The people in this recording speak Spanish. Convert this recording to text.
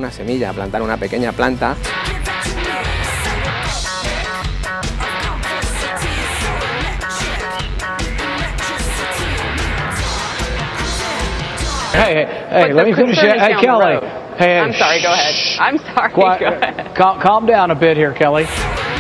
una semilla, a plantar una pequeña planta. Hey, let me finish it. Hey, Kelly. Hey, I'm sorry, go ahead. I'm sorry, go ahead. Calm down a bit here, Kelly.